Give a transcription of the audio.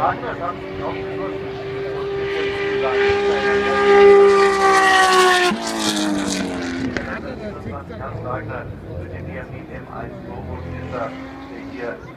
Wagner haben sich auch beschlossen. Hans Wagner, Diamin M1 Globus ist er, der hier